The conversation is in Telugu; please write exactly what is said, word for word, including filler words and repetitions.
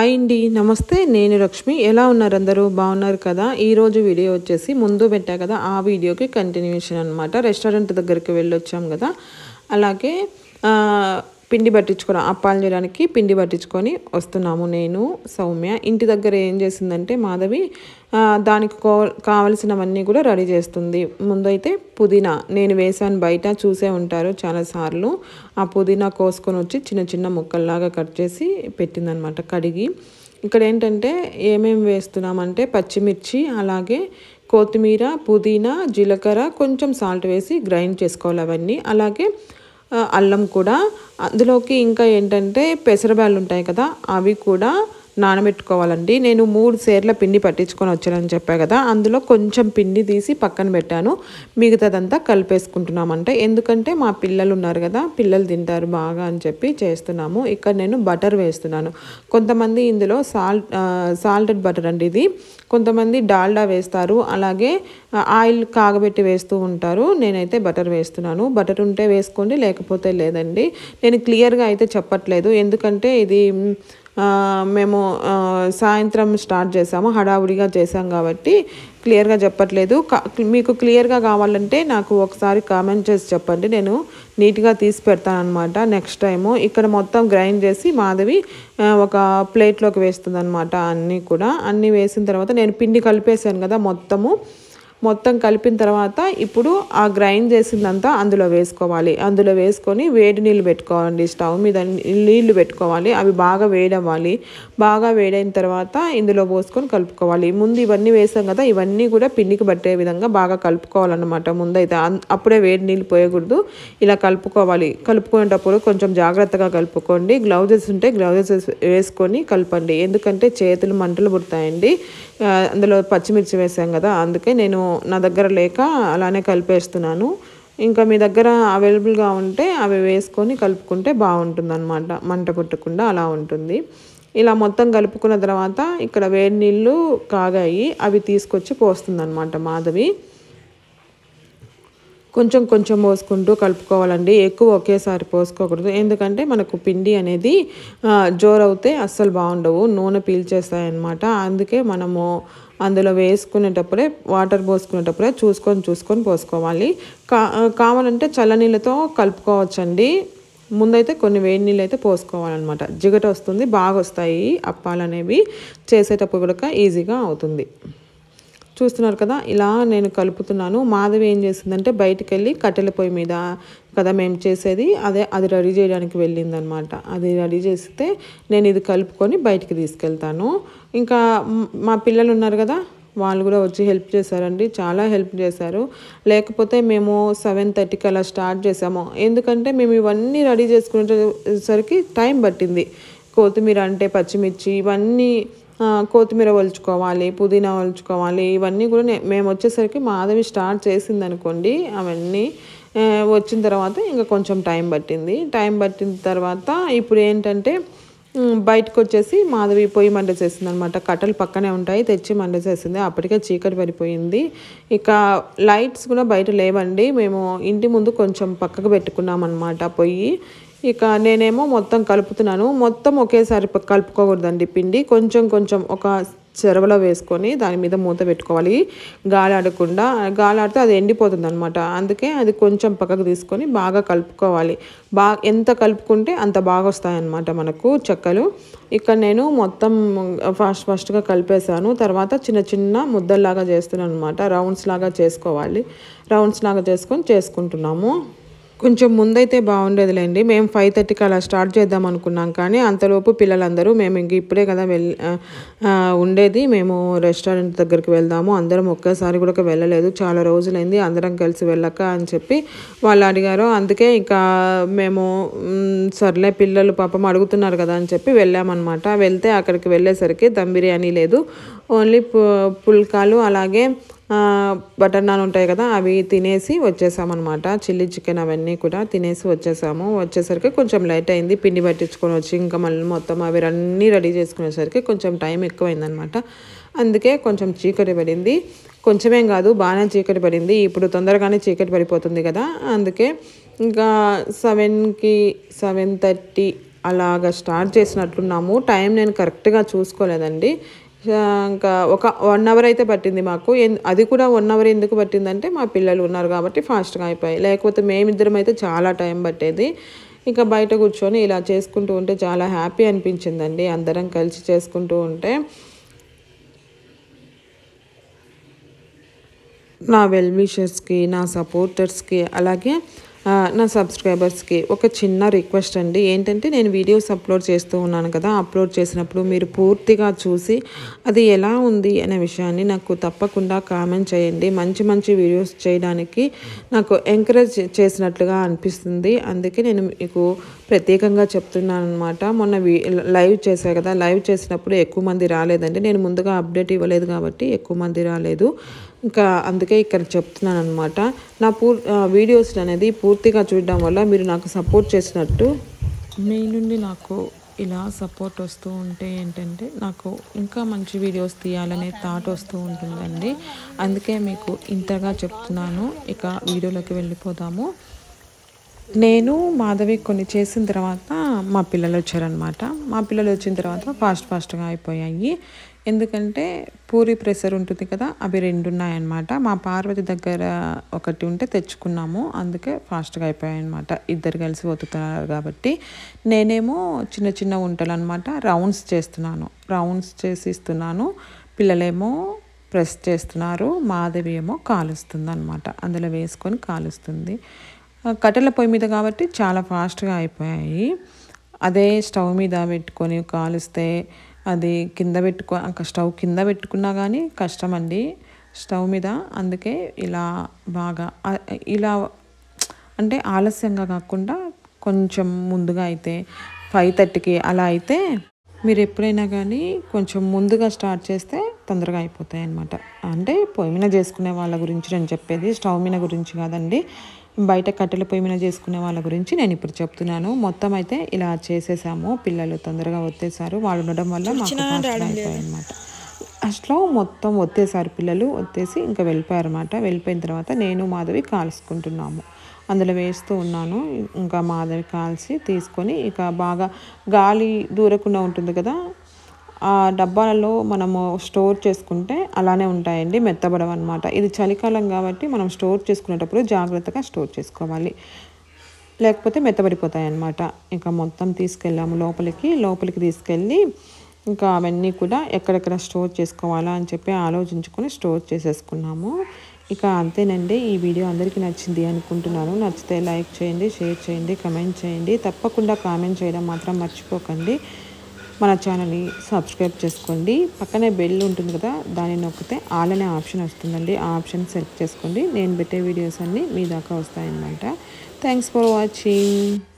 హాయ్ అండి, నమస్తే. నేను లక్ష్మి. ఎలా ఉన్నారు అందరూ? బాగున్నారు కదా? ఈరోజు వీడియో వచ్చేసి ముందు పెట్టా కదా, ఆ వీడియోకి కంటిన్యూషన్ అనమాట. రెస్టారెంట్ దగ్గరికి వెళ్ళొచ్చాం కదా, అలాగే పిండి పట్టించుకొని అప్పాలు చేయడానికి పిండి పట్టించుకొని వస్తున్నాము. నేను సౌమ్య ఇంటి దగ్గర ఏం చేసిందంటే మాధవి దానికి కావలసినవన్నీ కూడా రెడీ చేస్తుంది. ముందైతే పుదీనా నేను వేసాను, బయట చూసే ఉంటారు చాలాసార్లు. ఆ పుదీనా కోసుకొని వచ్చి చిన్న చిన్న ముక్కల్లాగా కట్ చేసి పెట్టిందనమాట కడిగి. ఇక్కడ ఏంటంటే ఏమేమి వేస్తున్నామంటే పచ్చిమిర్చి, అలాగే కొత్తిమీర, పుదీనా, జీలకర్ర, కొంచెం సాల్ట్ వేసి గ్రైండ్ చేసుకోవాలి అవన్నీ. అలాగే అల్లం కూడా. అందులోకి ఇంకా ఏంటంటే పెసరబ్యాళ్ళు ఉంటాయి కదా, అవి కూడా నానబెట్టుకోవాలండి. నేను మూడు సేర్ల పిండి పట్టించుకొని వచ్చానని చెప్పా కదా, అందులో కొంచెం పిండి తీసి పక్కన పెట్టాను. మిగతాదంతా కలిపేసుకుంటున్నామంటే, ఎందుకంటే మా పిల్లలు ఉన్నారు కదా, పిల్లలు తింటారు బాగా అని చెప్పి చేస్తున్నాము. ఇక్కడ నేను బటర్ వేస్తున్నాను. కొంతమంది ఇందులో సాల్ట్ సాల్టెడ్ బటర్ అండి ఇది, కొంతమంది డాల్డా వేస్తారు, అలాగే ఆయిల్ కాగబెట్టి వేస్తూ ఉంటారు. నేనైతే బటర్ వేస్తున్నాను. బటర్ ఉంటే వేసుకోండి, లేకపోతే లేదండి. నేను క్లియర్గా అయితే చెప్పట్లేదు, ఎందుకంటే ఇది మేము సాయంత్రం స్టార్ట్ చేసాము, హడావుడిగా చేసాం కాబట్టి క్లియర్గా చెప్పట్లేదు. మీకు క్లియర్గా కావాలంటే నాకు ఒకసారి కామెంట్ చేసి చెప్పండి, నేను నీట్గా తీసి పెడతాను అనమాట నెక్స్ట్ టైము. ఇక్కడ మొత్తం గ్రైండ్ చేసి మాధవి ఒక ప్లేట్లోకి వేస్తుంది అనమాట. అన్నీ కూడా అన్నీ వేసిన తర్వాత నేను పిండి కలిపేసాను కదా, మొత్తము మొత్తం కలిపిన తర్వాత ఇప్పుడు ఆ గ్రైండ్ చేసిందంతా అందులో వేసుకోవాలి. అందులో వేసుకొని వేడి నీళ్ళు పెట్టుకోవాలండి, స్టవ్ మీద నీళ్లు పెట్టుకోవాలి. అవి బాగా వేడవ్వాలి. బాగా వేడైన తర్వాత ఇందులో పోసుకొని కలుపుకోవాలి. ముందు ఇవన్నీ వేసాం కదా, ఇవన్నీ కూడా పిండికి పట్టే విధంగా బాగా కలుపుకోవాలన్నమాట. ముందైతే అప్పుడే వేడి నీళ్ళు పోయకూడదు, ఇలా కలుపుకోవాలి. కలుపుకునేటప్పుడు కొంచెం జాగ్రత్తగా కలుపుకోండి. గ్లౌజెస్ ఉంటే గ్లౌజెస్ వేసుకొని కలపండి, ఎందుకంటే చేతులు మంటలు పుడతాయండి. అందులో పచ్చిమిర్చి వేసాం కదా, అందుకే నేను నా దగ్గర లేక అలానే కలిపేస్తున్నాను. ఇంకా మీ దగ్గర అవైలబుల్గా ఉంటే అవి వేసుకొని కలుపుకుంటే బాగుంటుంది అనమాట, మంట పుట్టకుండా అలా ఉంటుంది. ఇలా మొత్తం కలుపుకున్న తర్వాత ఇక్కడ వేడి నీళ్ళు కాగాయి, అవి తీసుకొచ్చి పోస్తుంది అనమాట మాధవి. కొంచెం కొంచెం పోసుకుంటూ కలుపుకోవాలండి, ఎక్కువ ఒకేసారి పోసుకోకూడదు. ఎందుకంటే మనకు పిండి అనేది జోరవుతే అస్సలు బాగుండవు, నూనె పీల్చేస్తాయన్నమాట. అందుకే మనము అందులో వేసుకునేటప్పుడే వాటర్ పోసుకునేటప్పుడే చూసుకొని చూసుకొని పోసుకోవాలి. కా కావాలంటే చల్లనీళ్ళతో కలుపుకోవచ్చండి. ముందైతే కొన్ని వేడి నీళ్ళు అయితే పోసుకోవాలన్నమాట. జిగట వస్తుంది, బాగా వస్తాయి అప్పాలు అనేవి, చేసేటప్పుడు కూడా ఈజీగా అవుతుంది. చూస్తున్నారు కదా, ఇలా నేను కలుపుతున్నాను. మాధవి ఏం చేసిందంటే బయటికి వెళ్ళి కట్టెల పొయ్యి మీద కదా మేము చేసేది, అదే అది రెడీ చేయడానికి వెళ్ళిందనమాట. అది రెడీ చేస్తే నేను ఇది కలుపుకొని బయటికి తీసుకెళ్తాను. ఇంకా మా పిల్లలు ఉన్నారు కదా, వాళ్ళు కూడా వచ్చి హెల్ప్ చేశారండి, చాలా హెల్ప్ చేశారు. లేకపోతే మేము సెవెన్ థర్టీకి అలా స్టార్ట్ చేసాము, ఎందుకంటే మేము ఇవన్నీ రెడీ చేసుకునేసరికి టైం పట్టింది. కొత్తిమీర అంటే పచ్చిమిర్చి ఇవన్నీ కొత్తిమీర ఒలుచుకోవాలి, పుదీనా ఒలుచుకోవాలి, ఇవన్నీ కూడా మేము వచ్చేసరికి మాధవి స్టార్ట్ చేసింది అనుకోండి. అవన్నీ వచ్చిన తర్వాత ఇంకా కొంచెం టైం పట్టింది. టైం పట్టిన తర్వాత ఇప్పుడు ఏంటంటే బయటకు వచ్చేసి మాధవి పొయ్యి మంట చేసింది అనమాట. కట్టెలు పక్కనే ఉంటాయి, తెచ్చి మంట చేసింది. అప్పటికే చీకటి పడిపోయింది. ఇక లైట్స్ కూడా బయట లేవండి, మేము ఇంటి ముందు కొంచెం పక్కకు పెట్టుకున్నాం అనమాట పొయ్యి. ఇక నేనేమో మొత్తం కలుపుతున్నాను. మొత్తం ఒకేసారి కలుపుకోకూడదండి పిండి, కొంచెం కొంచెం ఒక చెరవలో వేసుకొని దాని మీద మూత పెట్టుకోవాలి, గాలి ఆడకుండా. గాలి ఆడితే అది ఎండిపోతుంది అనమాట. అందుకే అది కొంచెం పక్కకు తీసుకొని బాగా కలుపుకోవాలి. బాగా ఎంత కలుపుకుంటే అంత బాగా వస్తాయన్నమాట మనకు చెక్కలు. ఇక్కడ నేను మొత్తం ఫాస్ట్ ఫాస్ట్గా కలిపేసాను. తర్వాత చిన్న చిన్న ముద్దల్లాగా చేస్తున్నాను అనమాట. రౌండ్స్ లాగా చేసుకోవాలి. రౌండ్స్ లాగా చేసుకొని చేసుకుంటున్నాము. కొంచెం ముందైతే బాగుండేదిలేండి, మేము ఫైవ్ థర్టీకి అలా స్టార్ట్ చేద్దాం అనుకున్నాం. కానీ అంతలోపు పిల్లలందరూ మేము ఇంక ఇప్పుడే కదా వెళ్ళి ఉండేది, మేము రెస్టారెంట్ దగ్గరికి వెళ్దాము, అందరం ఒకేసారి కూడా వెళ్ళలేదు, చాలా రోజులైంది అందరం కలిసి వెళ్ళక అని చెప్పి వాళ్ళు అడిగారు. అందుకే ఇంకా మేము సర్లే పిల్లలు పాపం అడుగుతున్నారు కదా అని చెప్పి వెళ్ళామన్నమాట. వెళ్తే అక్కడికి వెళ్ళేసరికి దమ్ బిర్యానీ లేదు, ఓన్లీ పుల్కాలు అలాగే బటర్ నాన్ ఉంటాయి కదా, అవి తినేసి వచ్చేసామన్నమాట. చిల్లీ చికెన్ అవన్నీ కూడా తినేసి వచ్చేసాము. వచ్చేసరికి కొంచెం లేట్ అయింది, పిండి పట్టించుకొని వచ్చి ఇంకా మళ్ళీ మొత్తం అవి అన్నీ రెడీ చేసుకునేసరికి కొంచెం టైం ఎక్కువైందనమాట. అందుకే కొంచెం చీకటి పడింది. కొంచెమేం కాదు, బాగానే చీకటి పడింది. ఇప్పుడు తొందరగానే చీకటి పడిపోతుంది కదా, అందుకే ఇంకా సెవెన్కి సెవెన్ థర్టీ అలాగా స్టార్ట్ చేసినట్లున్నాము. టైం నేను కరెక్ట్గా చూసుకోలేదండి. ఇంకా ఒక వన్ అవర్ అయితే పట్టింది మాకు. అది కూడా వన్ అవర్ ఎందుకు పట్టిందంటే మా పిల్లలు ఉన్నారు కాబట్టి ఫాస్ట్గా అయిపోయాయి. లేకపోతే మేమిద్దరం అయితే చాలా టైం పట్టేది. ఇంకా బయట కూర్చొని ఇలా చేసుకుంటూ ఉంటే చాలా హ్యాపీ అనిపించిందండి అందరం కలిసి చేసుకుంటూ ఉంటే. నా వెల్ విషర్స్కి, నా సపోర్టర్స్కి, అలాగే నా సబ్స్క్రైబర్స్కి ఒక చిన్న రిక్వెస్ట్ అండి. ఏంటంటే నేను వీడియోస్ అప్లోడ్ చేస్తూ ఉన్నాను కదా, అప్లోడ్ చేసినప్పుడు మీరు పూర్తిగా చూసి అది ఎలా ఉంది అనే విషయాన్ని నాకు తప్పకుండా కామెంట్ చేయండి. మంచి మంచి వీడియోస్ చేయడానికి నాకు ఎంకరేజ్ చేసినట్లుగా అనిపిస్తుంది. అందుకే నేను మీకు ప్రత్యేకంగా చెప్తున్నాను అనమాట. మొన్న లైవ్ చేశా కదా, లైవ్ చేసినప్పుడు ఎక్కువ మంది రాలేదండి. నేను ముందుగా అప్డేట్ ఇవ్వలేదు కాబట్టి ఎక్కువ మంది రాలేదు. ఇంకా అందుకే ఇక్కడ చెప్తున్నాను అనమాట. నా పూర్ వీడియోస్ అనేది పూర్తిగా చూడడం వల్ల మీరు నాకు సపోర్ట్ చేసినట్టు. మీ నుండి నాకు ఇలా సపోర్ట్ వస్తూ ఉంటే ఏంటంటే నాకు ఇంకా మంచి వీడియోస్ తీయాలనే థాట్ వస్తూ ఉంటుందండి. అందుకే మీకు ఇంతగా చెప్తున్నాను. ఇక వీడియోలోకి వెళ్ళిపోదాము. నేను మాధవి కొన్ని చేసిన తర్వాత మా పిల్లలు వచ్చారనమాట. మా పిల్లలు వచ్చిన తర్వాత ఫాస్ట్ ఫాస్ట్గా అయిపోయాయి. ఎందుకంటే పూరి ప్రెషర్ ఉంటుంది కదా, అవి రెండు ఉన్నాయన్నమాట. మా పార్వతి దగ్గర ఒకటి ఉంటే తెచ్చుకున్నాము, అందుకే ఫాస్ట్గా అయిపోయాయి అనమాట. ఇద్దరు కలిసి ఒత్తుతున్నారు కాబట్టి. నేనేమో చిన్న చిన్న వంటలు అనమాట రౌండ్స్ చేస్తున్నాను, రౌండ్స్ చేసి ఇస్తున్నాను. పిల్లలేమో ప్రెస్ చేస్తున్నారు, మాధవి ఏమో కాలుస్తుంది అనమాట. అందులో వేసుకొని కాలుస్తుంది. కట్టెల పొయ్యి మీద కాబట్టి చాలా ఫాస్ట్గా అయిపోయాయి. అదే స్టవ్ మీద పెట్టుకొని కాలుస్తే అది కింద పెట్టుకో స్టవ్ కింద పెట్టుకున్నా కానీ కష్టం అండి స్టవ్ మీద. అందుకే ఇలా బాగా ఇలా అంటే ఆలస్యంగా కాకుండా కొంచెం ముందుగా అయితే ఫైవ్ థర్టీకి అలా అయితే మీరు ఎప్పుడైనా కానీ కొంచెం ముందుగా స్టార్ట్ చేస్తే తొందరగా అయిపోతాయి అన్నమాట. అంటే పొయ్యి మీద చేసుకునే వాళ్ళ గురించి నేను చెప్పేది, స్టవ్ మీద గురించి కాదండి. బయట కట్టెల పొయ్యి మీద చేసుకునే వాళ్ళ గురించి నేను ఇప్పుడు చెప్తున్నాను. మొత్తం అయితే ఇలా చేసేసాము. పిల్లలు తొందరగా ఒత్తేసారు. వాళ్ళు ఉండడం వల్ల మాకు ఫాస్ట్గా అయిపోయాయి అనమాట. అసలు మొత్తం ఒత్తేసారు పిల్లలు. ఒత్తేసి ఇంకా వెళ్ళిపోయారు అనమాట. వెళ్ళిపోయిన తర్వాత నేను మాధవి కాల్చుకుంటున్నాము. అందులో వేస్తూ ఉన్నాను. ఇంకా మాధవి కాల్చి తీసుకొని ఇక బాగా గాలి దూరకుండా ఉంటుంది కదా, ఆ డబ్బాలలో మనము స్టోర్ చేసుకుంటే అలానే ఉంటాయండి, మెత్తబడవు అనమాట. ఇది చలికాలం కాబట్టి మనం స్టోర్ చేసుకునేటప్పుడు జాగ్రత్తగా స్టోర్ చేసుకోవాలి, లేకపోతే మెత్తబడిపోతాయి అన్నమాట. ఇంకా మొత్తం తీసుకెళ్ళాము లోపలికి. లోపలికి తీసుకెళ్ళి ఇంకా అవన్నీ కూడా ఎక్కడెక్కడ స్టోర్ చేసుకోవాలా అని చెప్పి ఆలోచించుకొని స్టోర్ చేసేసుకున్నాము. ఇక అంతేనండి. ఈ వీడియో అందరికీ నచ్చింది అనుకుంటున్నాను. నచ్చితే లైక్ చేయండి, షేర్ చేయండి, కమెంట్ చేయండి. తప్పకుండా కామెంట్ చేయడం మాత్రం మర్చిపోకండి. మన ఛానల్ని సబ్స్క్రైబ్ చేసుకోండి. పక్కనే బెల్ ఉంటుంది కదా, దాన్ని నొక్కితే ఆల్ అనే ఆప్షన్ వస్తుందండి. ఆ ఆప్షన్ సెలెక్ట్ చేసుకోండి. నేను పెట్టే వీడియోస్ అన్నీ మీ దాకా వస్తాయన్నమాట. Thanks for watching.